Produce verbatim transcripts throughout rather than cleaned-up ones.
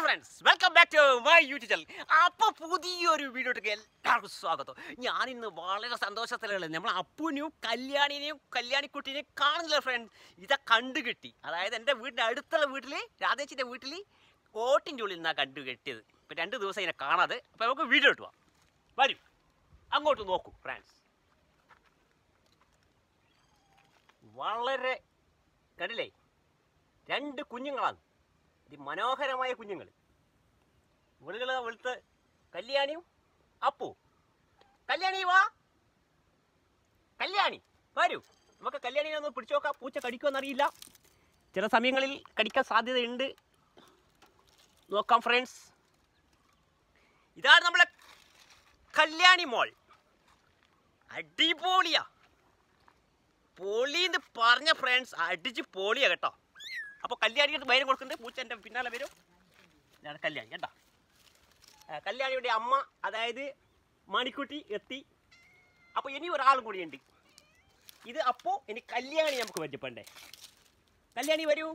Friends, welcome back to my YouTube channel. അപ്പോൾ പുതിയൊരു വീഡിയോയിലേക്ക് എല്ലാവർക്കും സ്വാഗതം. ഞാനിന്ന് വളരെ സന്തോഷത്തിലുള്ളത് നമ്മൾ അപ്പുവിനെയും കല്യാണിനെയും കല്യാണിക്കുട്ടീനെയും കാണുന്നില്ല ഫ്രണ്ട്സ്. ഇതാ കണ്ടു കിട്ടി. അതായത് എൻ്റെ വീടിൻ്റെ അടുത്തുള്ള വീട്ടിൽ, രാധേച്ചിൻ്റെ വീട്ടിൽ കോട്ടിൻ്റെ ഉള്ളിൽ നിന്നാണ് കണ്ടു കെട്ടിയത്. ഇപ്പം രണ്ട് ദിവസം ഇതിനെ കാണാതെ. അപ്പോൾ നമുക്ക് വീഡിയോ ഇട്ട് പോവാം. വരും, അങ്ങോട്ട് നോക്കൂ ഫ്രണ്ട്സ്. വളരെ കണ്ടില്ലേ, രണ്ട് കുഞ്ഞുങ്ങളാണ്, മനോഹരമായ കുഞ്ഞുങ്ങൾ. വെളുകള വെളുത്ത് കല്യാണിയും അപ്പു. കല്യാണി വാ, കല്യാണി വരൂ. നമുക്ക് കല്യാണിനെ ഒന്ന് പിടിച്ചു നോക്കാം. പൂച്ച കടിക്കുമെന്നറിയില്ല, ചില സമയങ്ങളിൽ കടിക്കാൻ സാധ്യതയുണ്ട്. നോക്കാം ഫ്രണ്ട്സ്. ഇതാണ് നമ്മളെ കല്യാണി മോൾ. അടിപൊളിയാ, പൊളിന്ന് പറഞ്ഞ ഫ്രണ്ട്സ്, അടിച്ച് പൊളിയാ കേട്ടോ. അപ്പോൾ കല്യാണിക്ക് ഭയം കൊടുക്കുന്നുണ്ട്. പൂച്ച എൻ്റെ പിന്നാലെ വരും. ഇതാണ് കല്യാണി കേട്ടോ. കല്യാണിയുടെ അമ്മ, അതായത് മണിക്കുട്ടി എത്തി. അപ്പോൾ ഇനി ഒരാളും കൂടിയുണ്ട്. ഇത് അപ്പോൾ ഇനി കല്യാണി നമുക്ക് പരിചയപ്പെടണ്ടേ. കല്യാണി വരൂ.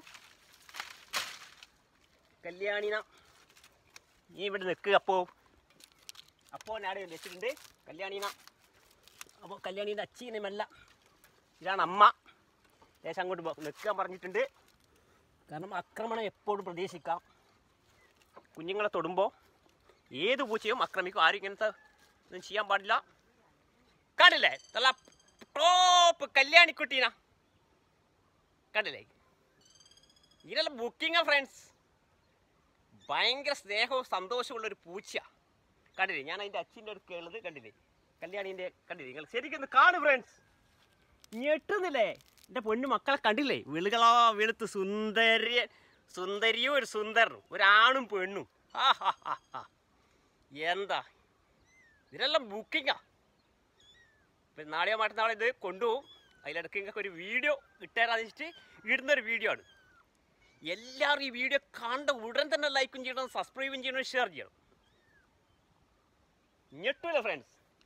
കല്യാണിന നീ ഇവിടെ നിൽക്കുക. അപ്പോൾ അപ്പോൾ ഞാൻ വെച്ചിട്ടുണ്ട് കല്യാണീന. അപ്പോൾ കല്യാണീൻ്റെ അച്ഛനമല്ല, ഇതാണ് അമ്മ. ദേശം അങ്ങോട്ട് നിൽക്കാൻ പറഞ്ഞിട്ടുണ്ട്. കാരണം ആക്രമണം എപ്പോഴും പ്രതീക്ഷിക്കാം. കുഞ്ഞുങ്ങളെ തൊടുമ്പോൾ ഏത് പൂച്ചയും ആക്രമിക്കും. ആരും ഇങ്ങനത്തെ ഒന്നും ചെയ്യാൻ പാടില്ല. കണ്ടില്ലേ, നല്ല ടോപ്പ് കല്യാണിക്കുട്ടീന. കണ്ടില്ലേ, ഇതിനെല്ലാം ബുക്കിങ്ങാ ഫ്രണ്ട്സ്. ഭയങ്കര സ്നേഹവും സന്തോഷമുള്ളൊരു പൂച്ച. കണ്ടില്ലേ, ഞാൻ അതിൻ്റെ അച്ഛൻ്റെ അടുത്ത് ഉള്ളത് കണ്ടില്ലേ, കല്യാണീൻ്റെ. കണ്ടില്ലേ, നിങ്ങൾ ശരിക്കും കാണു ഫ്രണ്ട്സ്. ഞെട്ടുന്നില്ലേ, എൻ്റെ പൊന്നു മക്കളെ കണ്ടില്ലേ, വെളുകളാ വെളുത്ത് സുന്ദരി സുന്ദരിയും ഒരു സുന്ദരനും, ഒരാണും പെണ്ണും. ആ ഹാ ഹാ ഹാ, എന്താ ഇതിനെല്ലാം ബുക്കിങ്ങാ. ഇപ്പം നാളെയോ മറ്റന്നാളെ ഇത് കൊണ്ടുപോകും. അതിലിടയ്ക്ക് നിങ്ങൾക്ക് ഒരു വീഡിയോ ഇട്ടുതരാന്ന് വെച്ചിട്ട് ഇടുന്നൊരു വീഡിയോ ആണ്. എല്ലാവരും ഈ വീഡിയോ കണ്ട ഉടൻ തന്നെ ലൈക്കും ചെയ്യണം, സബ്സ്ക്രൈബും ചെയ്യണം, ഷെയർ ചെയ്യണം. ഞെട്ടില്ല ഫ്രണ്ട്സ്.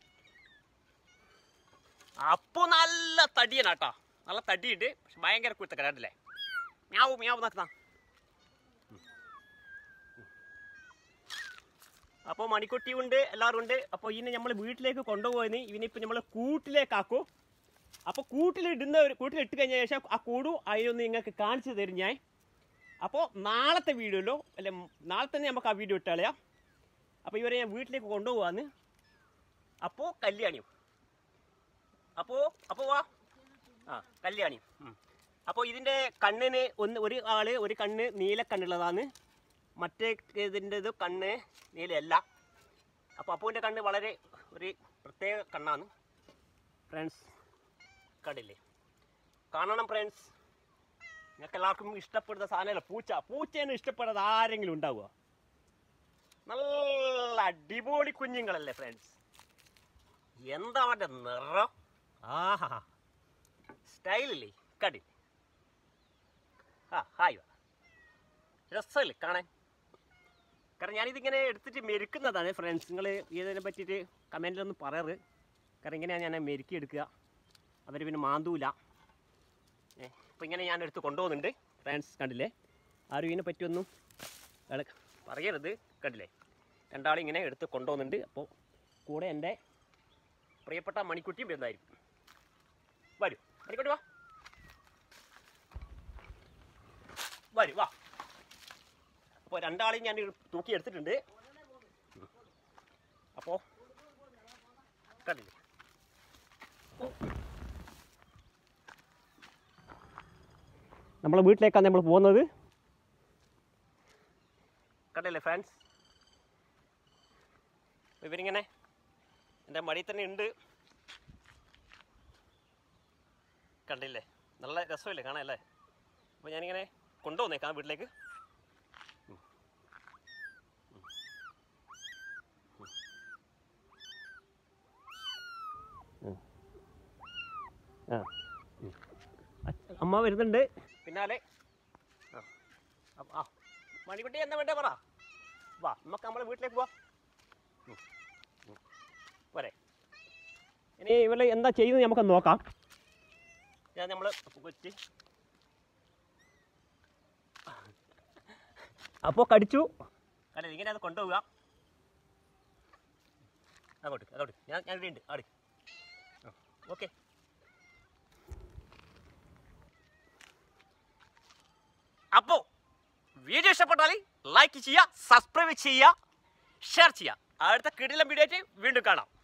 അപ്പോൾ നല്ല തടിയനാട്ടാ, നല്ല തടിയുണ്ട്. പക്ഷെ ഭയങ്കര കുത്തക്കടല്ലേ. മ്യാവും മ്യാവും നോക്കുന്ന. അപ്പോൾ മണിക്കുട്ടി ഉണ്ട്, എല്ലാവരും ഉണ്ട്. അപ്പോൾ ഇതിനെ നമ്മൾ വീട്ടിലേക്ക് കൊണ്ടുപോകുന്ന ഇവനിപ്പോൾ നമ്മൾ കൂട്ടിലേക്കാക്കും. അപ്പോൾ കൂട്ടിലിടുന്ന ഒരു കൂട്ടിലിട്ട് കഴിഞ്ഞ ശേഷം ആ കൂടു അതിനൊന്ന് നിങ്ങൾക്ക് കാണിച്ചു തരും ഞാൻ. അപ്പോൾ നാളത്തെ വീഡിയോയിലോ അല്ലെ നാളെ തന്നെ നമുക്ക് ആ വീഡിയോ ഇട്ട് കളയാം. അപ്പോൾ ഇവരെ ഞാൻ വീട്ടിലേക്ക് കൊണ്ടുപോകാന്ന്. അപ്പോൾ കല്യാണിയും അപ്പോൾ അപ്പോൾ വാ. ആ കല്യാണി. അപ്പോൾ ഇതിൻ്റെ കണ്ണിന് ഒന്ന് ഒരു ആൾ ഒരു കണ്ണ് നീല കണ്ണുള്ളതാണ്, മറ്റേ ഇതിൻ്റെത് കണ്ണ് നീലയല്ല. അപ്പോൾ അപ്പൂൻ്റെ കണ്ണ് വളരെ ഒരു പ്രത്യേക കണ്ണാണ് ഫ്രണ്ട്സ്. കണ്ടില്ലേ, കാണണം ഫ്രണ്ട്സ്. നിങ്ങൾക്ക് എല്ലാവർക്കും ഇഷ്ടപ്പെടുന്ന സാധനമല്ല പൂച്ച. പൂച്ചേനെ ഇഷ്ടപ്പെടാതെ ആരെങ്കിലും ഉണ്ടാവുക? നല്ല അടിപൊളി കുഞ്ഞുങ്ങളല്ലേ ഫ്രണ്ട്സ്. എന്താ അവൻ്റെ നിറം, ആഹാ സ്റ്റൈലില്ലേ, കണ്ടില്ലേ. ആ ഹായ്, രസമല്ലേ കാണാൻ. കാരണം ഞാനിതിങ്ങനെ എടുത്തിട്ട് മെരുക്കുന്നതാണ് ഫ്രണ്ട്സ്. നിങ്ങൾ ഇതിനെ പറ്റിയിട്ട് കമൻറ്റിലൊന്നും പറയാറ്. കാരണം ഇങ്ങനെയാണ് ഞാൻ മെരുക്കി എടുക്കുക, അവർ പിന്നെ മാന്തൂല. ഏ അപ്പോൾ ഇങ്ങനെ ഞാൻ എടുത്ത് കൊണ്ടുപോകുന്നുണ്ട് ഫ്രണ്ട്സ്. കണ്ടില്ലേ, ആരും ഇതിനെ പറ്റിയൊന്നും പറയരുത്. കണ്ടില്ലേ, രണ്ടാളും ഇങ്ങനെ എടുത്ത് കൊണ്ടുപോകുന്നുണ്ട്. അപ്പോൾ കൂടെ എൻ്റെ പ്രിയപ്പെട്ട മണിക്കുട്ടിയും എന്തായിരിക്കും. വരൂ മണിക്കുട്ടി, വാ വരൂ വാ. അപ്പോൾ രണ്ടാളെയും ഞാൻ തൂക്കി എടുത്തിട്ടുണ്ട്. അപ്പോൾ കണ്ടില്ലേ, നമ്മളെ വീട്ടിലേക്കാണ് നമ്മൾ പോകുന്നത്. കണ്ടില്ലേ ഫ്രണ്ട്സ്, ഇവരിങ്ങനെ എൻ്റെ മടിയിൽ തന്നെ ഉണ്ട്. കണ്ടില്ലേ, നല്ല രസമില്ലേ കാണാൻ അല്ലേ. അപ്പോൾ ഞാനിങ്ങനെ കൊണ്ടുവന്നേക്കാം വീട്ടിലേക്ക്. ആ അമ്മ വരുന്നുണ്ട് പിന്നാലെ. ആ ആ മണിക്കുട്ടി എന്താ വേണ്ടേ പറ. വാ നമുക്ക് നമ്മളെ വീട്ടിലേക്ക് പോവാം. പോരെ, ഇനി ഇവർ എന്താ ചെയ്യുന്നത് നമുക്ക് നോക്കാം. ഞാൻ നമ്മൾ കൊച്ച് അപ്പോൾ കടിച്ചു. സാരമില്ല, ഇങ്ങനെ അത് കൊണ്ടുപോവുക. അങ്ങോട്ട് അതോട്ട് ഞാൻ ഞാൻ ഇവിടെ ഉണ്ട് ആട്. ഓക്കെ, അപ്പോൾ വീഡിയോ ഇഷ്ടപ്പെട്ടാൽ ലൈക്ക് ചെയ്യുക, സബ്സ്ക്രൈബ് ചെയ്യുക, ഷെയർ ചെയ്യുക. അടുത്ത കിടിലം വീഡിയോ ആയിട്ട് വീണ്ടും കാണാം.